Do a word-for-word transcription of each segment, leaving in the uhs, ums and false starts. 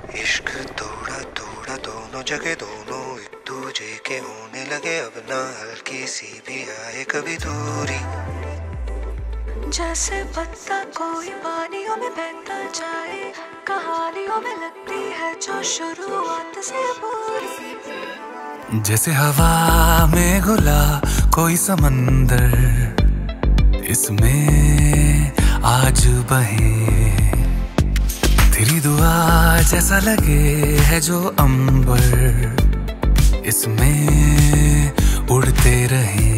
इश्क थोड़ा थोड़ा दोनों जगह दोनों एक दूजे के होने लगे, अब ना हल्की सी भी आए कभी दूरी। जैसे पत्ता कोई पानियों में बहता जाए, कहानियों में लगती है जो शुरुआत से पूरी। जैसे हवा में घुला कोई समंदर, इसमें आज बहे तेरी दुआ जैसा लगे है जो अंबर, इसमें उड़ते रहे।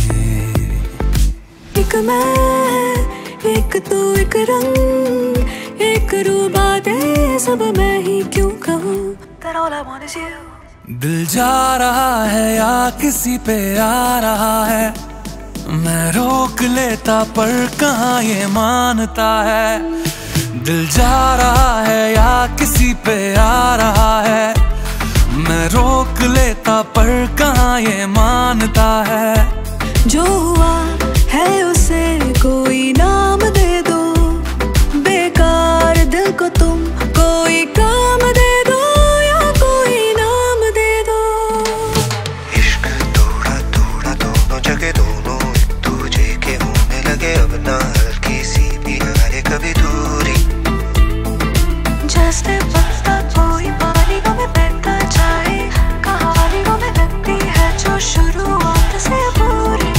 एक मैं एक तू एक रंग, एक रूबा दे सब मैं ही क्यों कहूँ, that all I want is you। दिल जा रहा है या किसी पे आ रहा है, मैं रोक लेता पर कहाँ ये मानता है। दिल जा रहा है या किसी पे आ रहा है, मैं रोक लेता पर कहाँ ये मानता है। जो हुआ है उसे कोई नाम दे दो, बेकार दिल को तुम कोई काम दे दो या कोई नाम दे दो। इश्क थोड़ा थोड़ा दोनों जगह दोनों एक दूजे के होने लगे, अब ना हल्की सी भी आए कभी दूरी। जैसे पत्ता कोई पानियों में बहता जाए, कहानियों में लगती है जो शुरुआत से पूरी।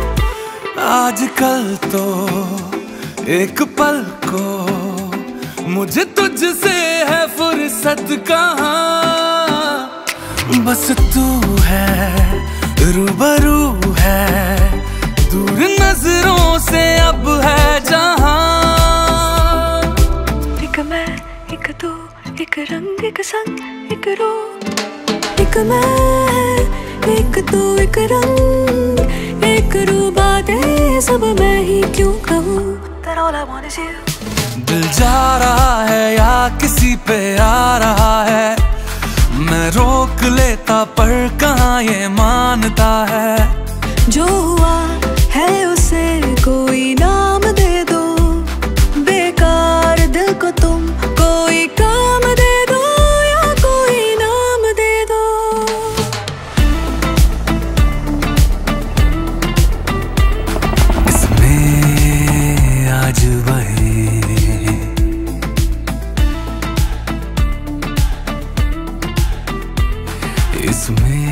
आजकल तो एक पल को मुझे तुझसे है फुर्सत कहाँ, बस तू है रूबरू है, दूर नजरों से अब है जहाँ। एक मैं एक तू एक रंग एक संग एक रूप, एक मैं एक तू एक रंग एक रूबा दे सब मैं ही क्यों कहूँ, that all I want is you। दिल जा रहा है या किसी पे आ रहा है, मैं रोक लेता पर कहाँ ये मानता है। जो हुआ है उसे कोई नाम दे दो, बेकार दिल को तुम कोई काम दे दो या कोई नाम दे दो। इसमें आज बहे इसमें